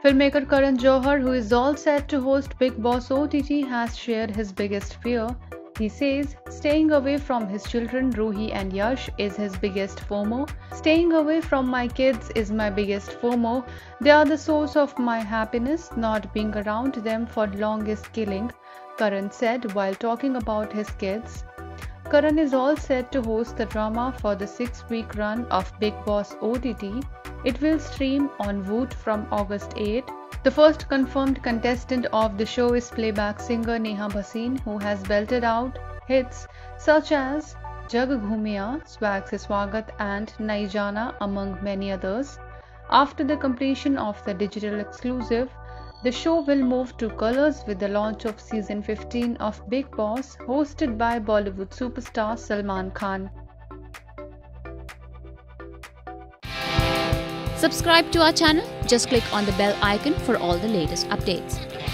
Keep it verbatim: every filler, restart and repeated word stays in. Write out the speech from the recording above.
Filmmaker Karan Johar, who is all set to host Bigg Boss O T T, has shared his biggest fear. He says staying away from his children Ruhi and Yash is his biggest FOMO. Staying away from my kids is my biggest FOMO. They are the source of my happiness. Not being around them for long is killing, Karan said while talking about his kids. Karan is all set to host the drama for the six-week run of Bigg Boss O T T. It will stream on Voot from August eighth. The first confirmed contestant of the show is playback singer Neha Bhasin, who has belted out hits such as Jag Ghumiya, Swag Se Swagat and Nai Jana, among many others. After the completion of the digital exclusive, the show will move to colours with the launch of season fifteen of Bigg Boss, hosted by Bollywood superstar Salman Khan. Subscribe to our channel. Just click on the bell icon for all the latest updates.